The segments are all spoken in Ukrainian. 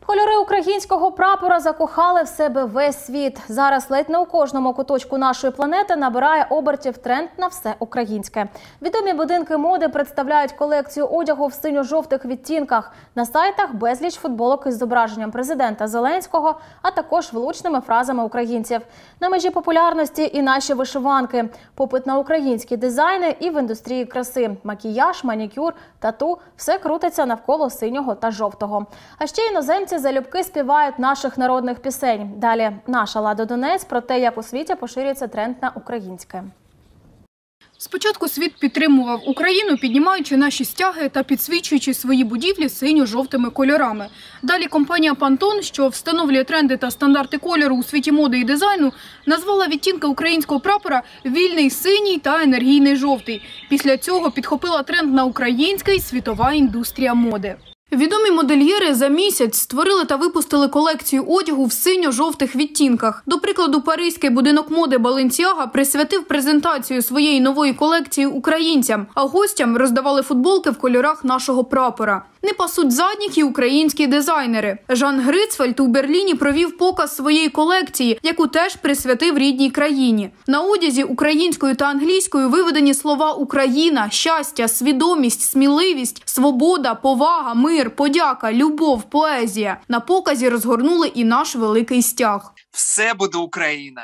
Кольори українського прапора закохали в себе весь світ. Зараз ледь не у кожному куточку нашої планети набирає обертів тренд на все українське. Відомі будинки моди представляють колекцію одягу в синьо-жовтих відтінках. На сайтах безліч футболок із зображенням президента Зеленського, а також влучними фразами українців. На межі популярності і наші вишиванки. Попит на українські дизайни і в індустрії краси. Макіяж, манікюр, тату – все крутиться навколо синього та жовтого. А ще іноземці залюбки співають наших народних пісень. Далі наша Лада Донець про те, як у світі поширюється тренд на українське. Спочатку світ підтримував Україну, піднімаючи наші стяги та підсвічуючи свої будівлі синьо-жовтими кольорами. Далі компанія Pantone, що встановлює тренди та стандарти кольору у світі моди і дизайну, назвала відтінки українського прапора «Вільний синій» та «Енергійний жовтий». Після цього підхопила тренд на український світова індустрія моди. Відомі модельєри за місяць створили та випустили колекцію одягу в синьо-жовтих відтінках. До прикладу, паризький будинок моди Balenciaga присвятив презентацію своєї нової колекції українцям, а гостям роздавали футболки в кольорах нашого прапора. Не пасуть задніх і українські дизайнери. Жан Грицфельд у Берліні провів показ своєї колекції, яку теж присвятив рідній країні. На одязі українською та англійською виведені слова «Україна», «щастя», «свідомість», «сміливість», «свобода», «повага», «мир», «подяка», «любов», «поезія». На показі розгорнули і наш великий стяг. Все буде Україна.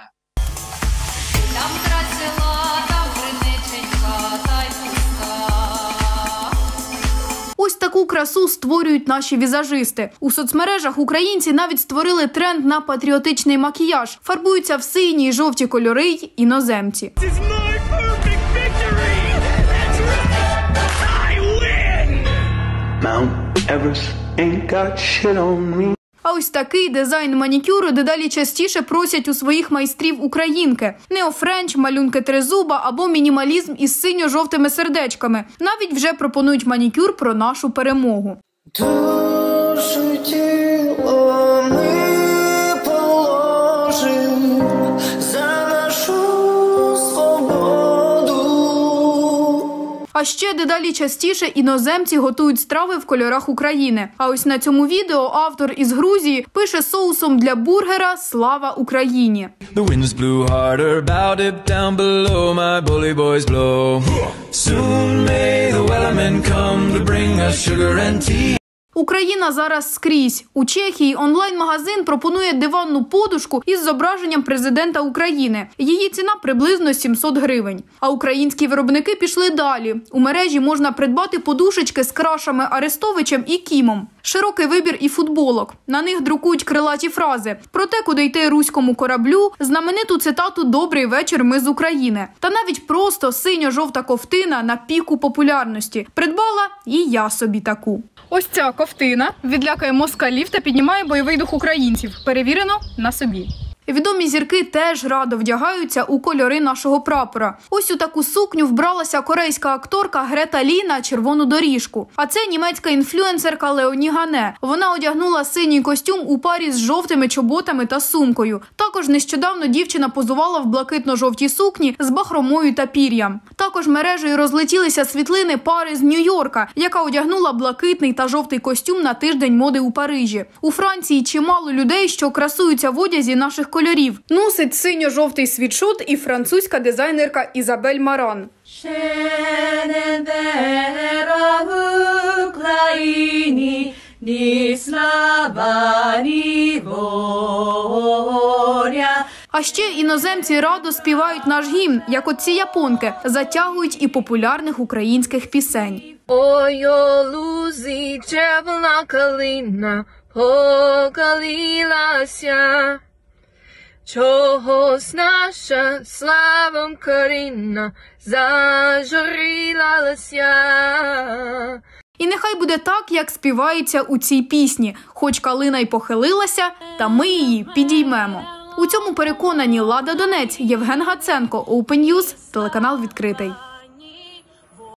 Ось таку красу створюють наші візажисти. У соцмережах українці навіть створили тренд на патріотичний макіяж. Фарбуються в сині і жовті кольори й іноземці. А ось такий дизайн манікюру дедалі частіше просять у своїх майстрів українки. Неофренч, малюнки тризуба або мінімалізм із синьо-жовтими сердечками. Навіть вже пропонують манікюр про нашу перемогу. Душу тіло ми положим за нашу свободу. А ще дедалі частіше іноземці готують страви в кольорах України. А ось на цьому відео автор із Грузії пише соусом для бургера «Слава Україні». Україна зараз скрізь. У Чехії онлайн-магазин пропонує диванну подушку із зображенням президента України. Її ціна приблизно 700 гривень. А українські виробники пішли далі. У мережі можна придбати подушечки з крашами Арестовичем і Кімом. Широкий вибір і футболок. На них друкують крилаті фрази про те, куди йти руському кораблю, знамениту цитату «Добрий вечір, ми з України». Та навіть просто синьо-жовта ковтина на піку популярності. Придбала і я собі таку. Ось ця ковтина відлякає москалів та піднімає бойовий дух українців. Перевірено на собі. Відомі зірки теж радо вдягаються у кольори нашого прапора. Ось у таку сукню вбралася корейська акторка Грета Лі на червону доріжку. А це німецька інфлюенсерка Леоні Гане. Вона одягнула синій костюм у парі з жовтими чоботами та сумкою. Також нещодавно дівчина позувала в блакитно-жовтій сукні з бахромою та пір'ям. Також мережею розлетілися світлини пари з Нью-Йорка, яка одягнула блакитний та жовтий костюм на тиждень моди у Парижі. У Франції чимало людей, що красуються в одязі наших кольорів. Носить синьо-жовтий світшот і французька дизайнерка Ізабель Маран. А ще іноземці радо співають наш гімн, як от ці японки, затягують і популярних українських пісень. Ой, о лузі, червона калина, покалилася. Чогось наша слава Україна зажурилася. І нехай буде так, як співається у цій пісні. Хоч калина й похилилася, та ми її підіймемо. У цьому переконані Лада Донець, Євген Гаценко, Open News, телеканал «Відкритий».